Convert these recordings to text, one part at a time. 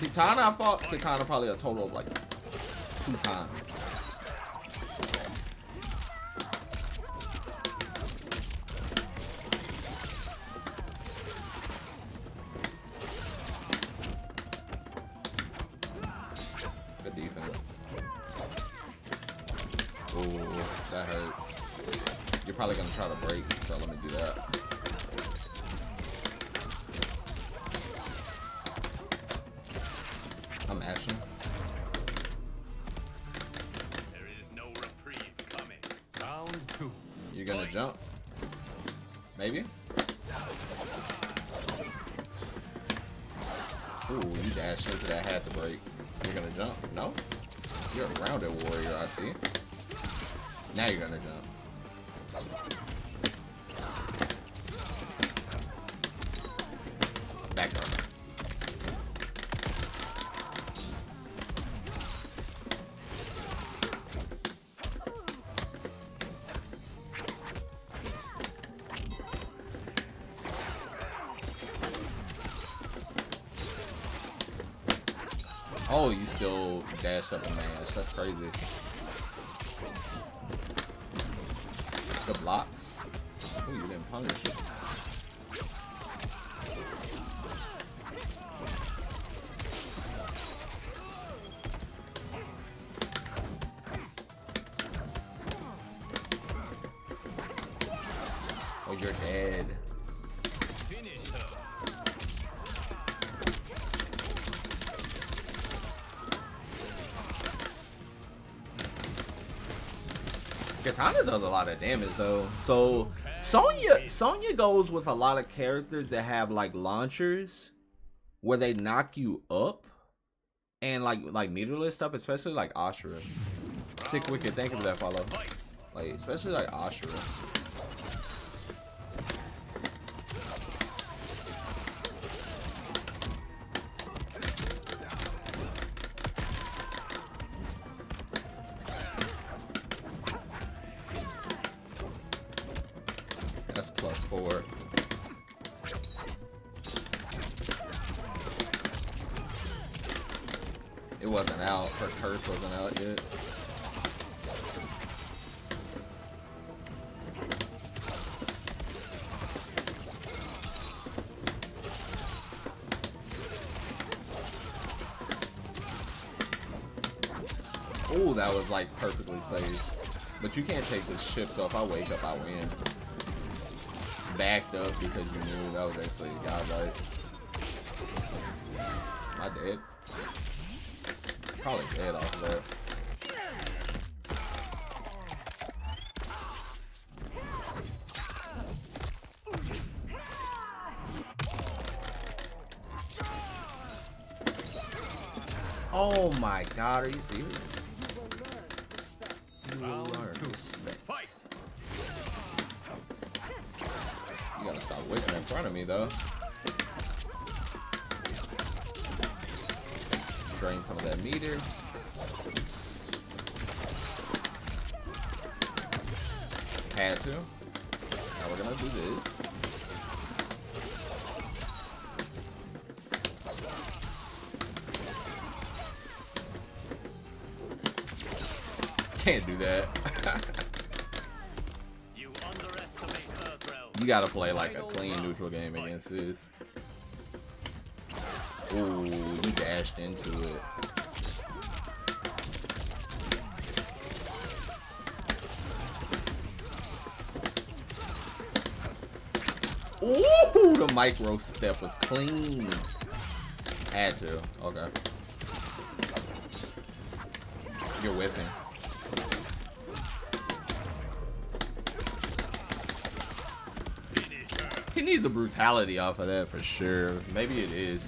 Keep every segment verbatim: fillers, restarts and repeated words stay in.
Kitana, I fought Kitana probably a total of like two times. Good defense. Ooh, that hurts. You're probably gonna try to break, so let me do that. I'm ashing. There is no reprieve coming. Round two. You're gonna jump? Maybe? Ooh, you dashed into that, had to break. You're gonna jump? No? You're a rounded warrior, I see. Now you're gonna jump. Back up. Oh, you still dashed up a man. That's crazy. The blocks. Oh, you didn't punish it. Oh, you're dead. Finish her. Kitana does a lot of damage though. So Sonya Sonya goes with a lot of characters that have like launchers where they knock you up and like like meterless stuff, especially like Ashura. Sick Wicked, thank you for that follow. Like especially like Ashura. That's plus four. It wasn't out. Her curse wasn't out yet. Oh, that was like perfectly spaced. But you can't take this ship, so if I wake up, I win. Backed up because you knew that was actually a godlike. Am I dead? Probably dead off of that. Oh my god, are you serious? You will learn respect. Fight. You gotta stop waiting in front of me though. Drain some of that meter. Had to. Now we're gonna do this. Can't do that. You underestimate Earthrealm. You gotta play like a clean neutral game against this. Ooh, you dashed into it. Ooh, the micro step was clean. Had to. Okay. You're whipping. He needs a brutality off of that for sure. Maybe it is.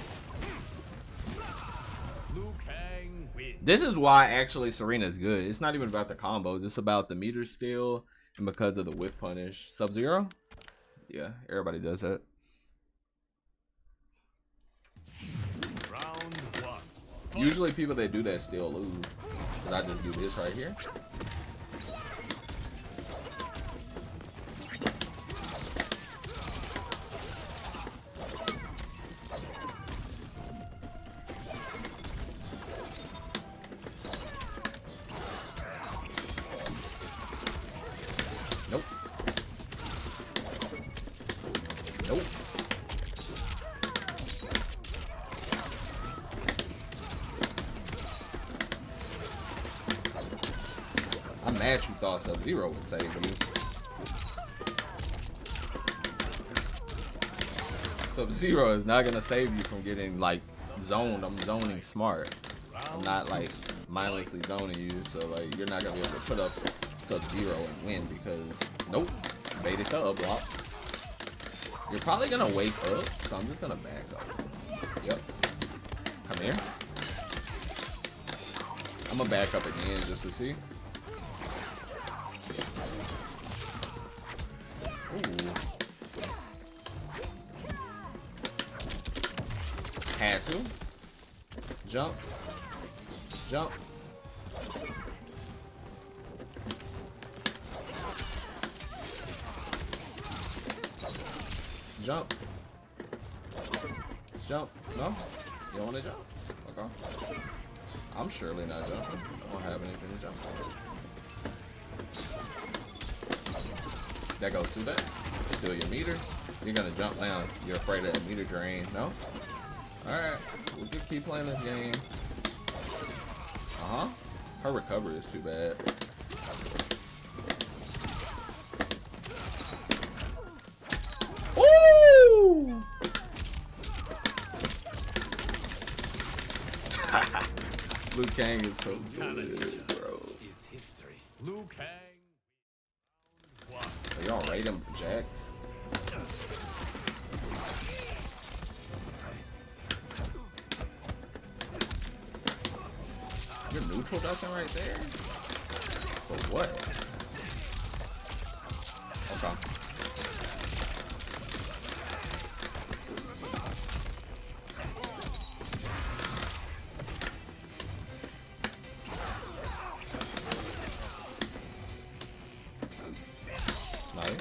This is why actually Serena's good. It's not even about the combos. It's about the meter steal and because of the whiff punish. Sub-Zero? Yeah, everybody does that. Round one. Usually people that do that still lose. But I just do this right here. match you thought Sub-Zero would save you. Sub-Zero is not gonna save you from getting like zoned. I'm zoning smart. I'm not like mindlessly zoning you, so like you're not gonna be able to put up Sub-Zero and win because nope, baited the up block. You're probably gonna wake up, so I'm just gonna back up. Yep. Come here. I'm gonna back up again just to see. Ooh. Had to. Jump. Jump. Jump. Jump. No? You don't want to jump? Okay. I'm surely not jumping. I don't have anything to jump for. That goes through that. Steal your meter. You're gonna jump now. You're afraid of the meter drain. No? Alright. We'll just keep playing this game. Uh-huh. Her recovery is too bad. Woo! Liu Kang is so good, bro. Liu Kang. Are y'all raiding Jax? You're neutral ducking right there? For what? Okay. Nice.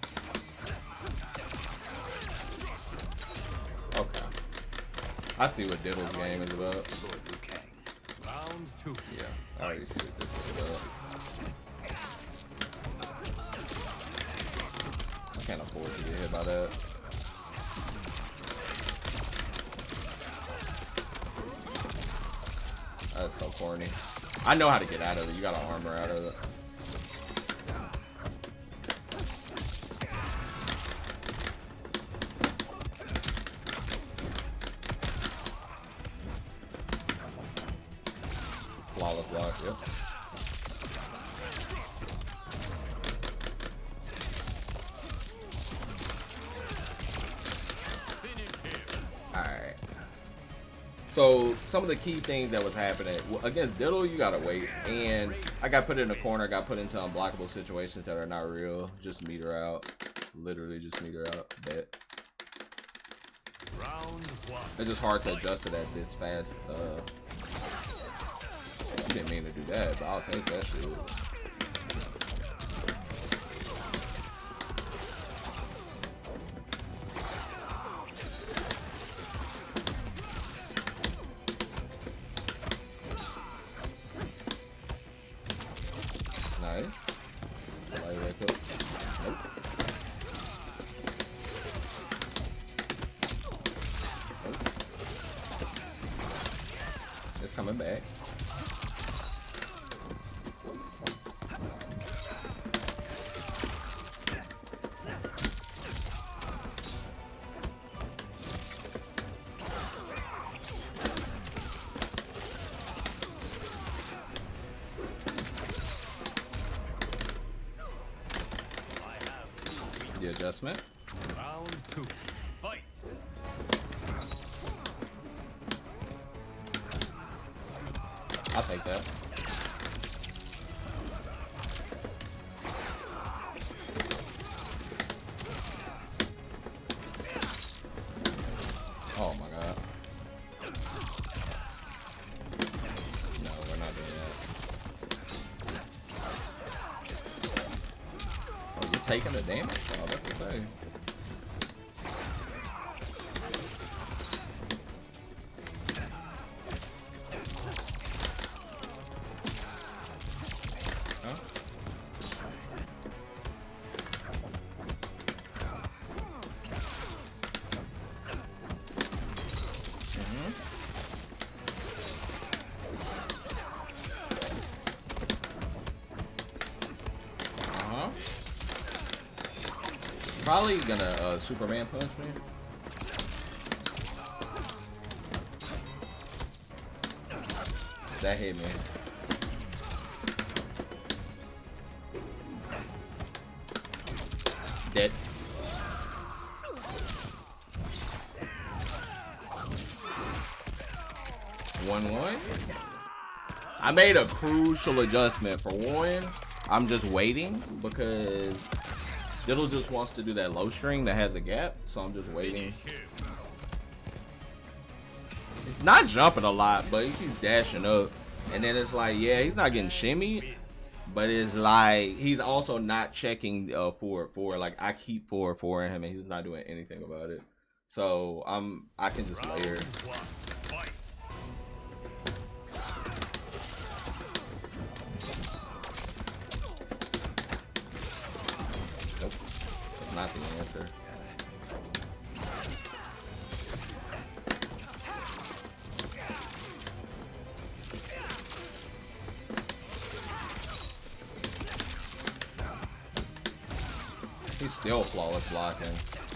Okay. I see what Diddle's game is about. Round two. Yeah, I already see what this is about. I can't afford to get hit by that. That's so corny. I know how to get out of it. You gotta armor out of it. Flawless block, yep. Alright. So, some of the key things that was happening against Diddle, you gotta wait. And I got put in a corner, got put into unblockable situations that are not real. Just meter out. Literally just meter out. Bet. Round one. It's just hard to adjust to that this fast. Uh, I didn't mean to do that, but I'll take that shit. Nice. Somebody wake up. Nope. Nope. It's coming back. The adjustment. Round two. Fight. I'll take that. Oh my god. No, we're not doing that. Oh, you're taking the damage? Oh, that's the thing. Huh? Mm-hmm. Probably gonna uh, Superman punch me. That hit me. Dead. One one. I made a crucial adjustment. For one, I'm just waiting because Diddle just wants to do that low string that has a gap, so I'm just waiting. He's not jumping a lot, but he keeps dashing up. And then it's like, yeah, he's not getting shimmied, but it's like he's also not checking uh, forward four. Like I keep forward four in him, and he's not doing anything about it. So I'm I can just layer. Nope, that's not the answer. He's still flawless blocking.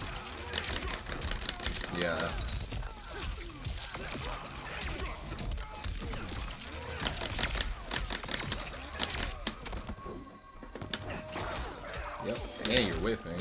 Yeah. Yep. And you're whiffing.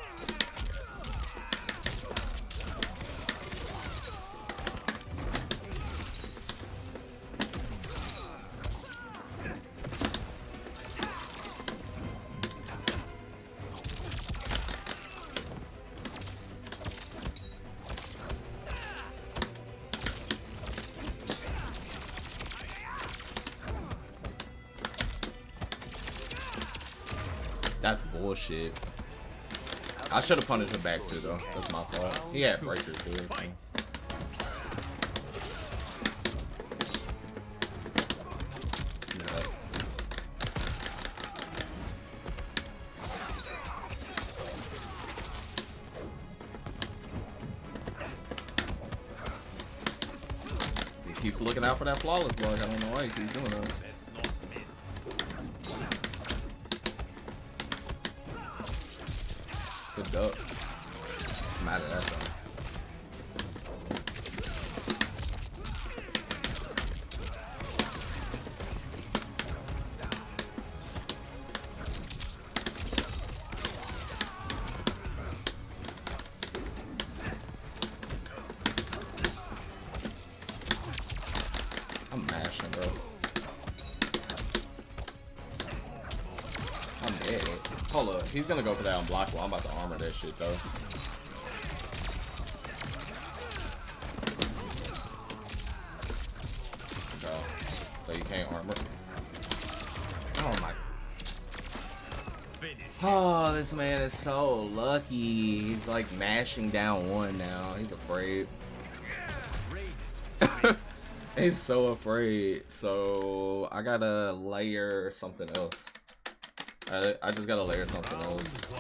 That's bullshit. I should have punished him back too, though. That's my fault. He had breaker too. So. Yeah. He keeps looking out for that flawless block. I don't know why he keeps doing that. Good duck. I'm mad at that though. I'm mashing, bro. I'm dead. Hold up. He's gonna go for that unblockable. I'm about to armor that shit, though. Go. So you can't armor. Oh, my. Oh, this man is so lucky. He's, like, mashing down one now. He's afraid. He's so afraid. So, I gotta layer something else. I, I just gotta layer something else.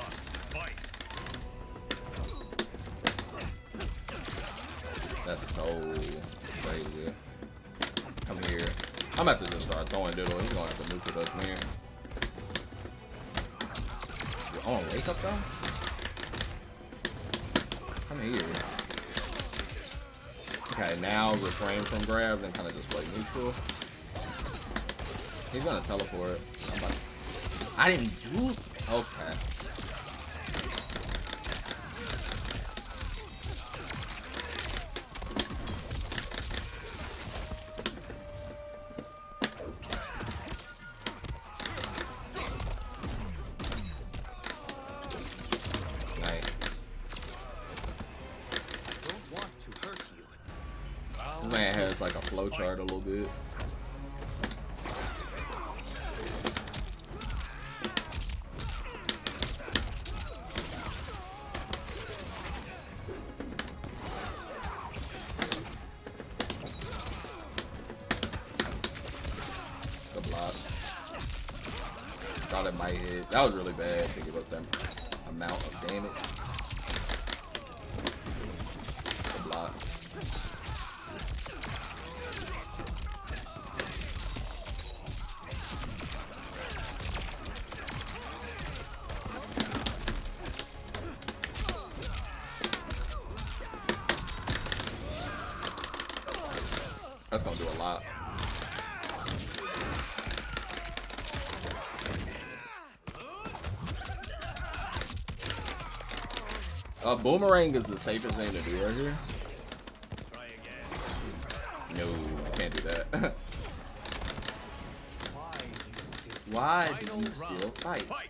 That's so crazy. Come here. I'm about to just start throwing Diddle. He's gonna have to nuke with us, man. You're on wake up though? Come here. Okay, now refrain from grabs and kind of just play neutral. He's gonna teleport. I'm about to I didn't do it. Okay. Nice. Don't want to hurt you. This man has like a flow chart a little bit. Thought it might hit. That was really bad to give up that amount of damage. The block. That's gonna do a lot. Uh, boomerang is the safest thing to do right here. Try again. No, can't do that. Why do you still fight? Fight.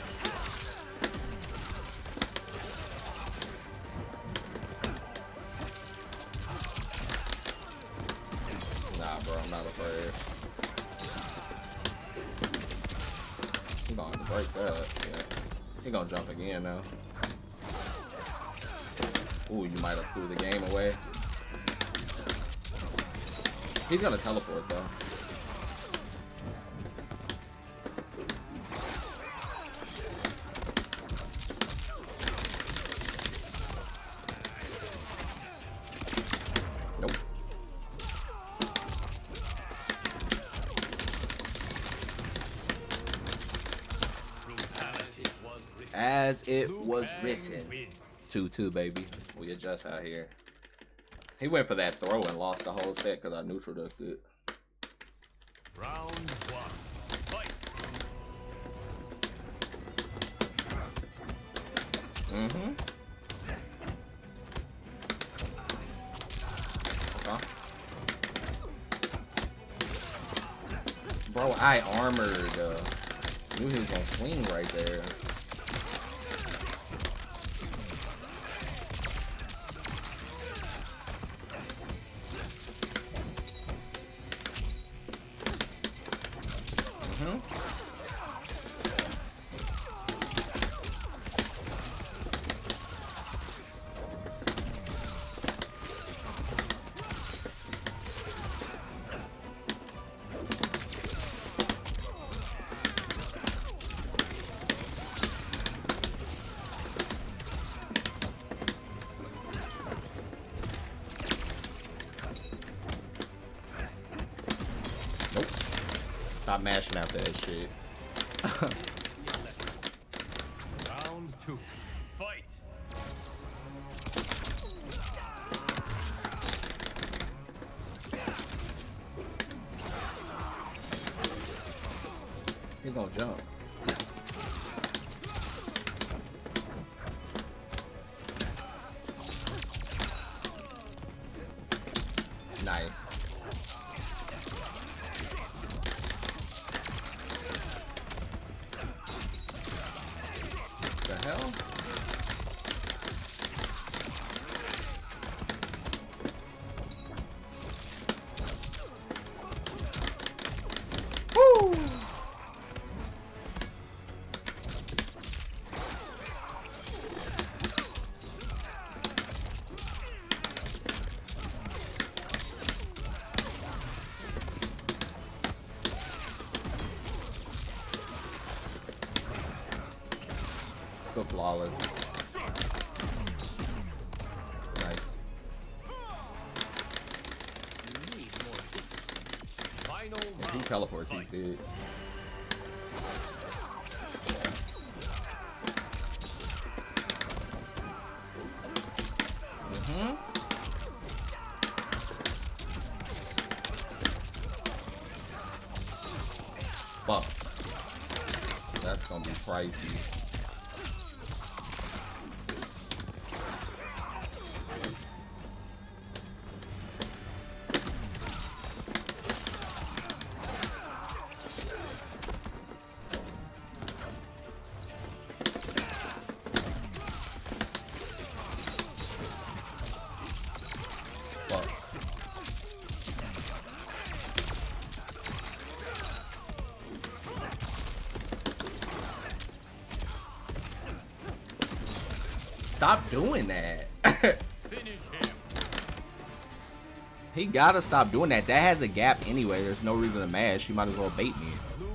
Nah, bro, I'm not afraid. He gonna have to break that. Yeah. He gonna jump again now. Ooh, you might have threw the game away. He's gonna teleport though. Nope. Brutality was written. As it Liu was Kang written. wins. two two, baby. We adjust out here. He went for that throw and lost the whole set because I neutral ducked it. Round one. Fight. Mm-hmm. Huh? Bro, I armored. Uh, knew he was gonna swing right there. Mm-hmm. Nope. Stop mashing out that shit. Round two. Fight. He's gonna jump. Nice. The hell? Woo! Go flawless. Nice. Final If he round. teleports, he's dead. Mm-hmm. Fuck. That's gonna be pricey. Fuck. Stop doing that. Finish him. He gotta stop doing that. That has a gap anyway. There's no reason to mash. He might as well bait me. Liu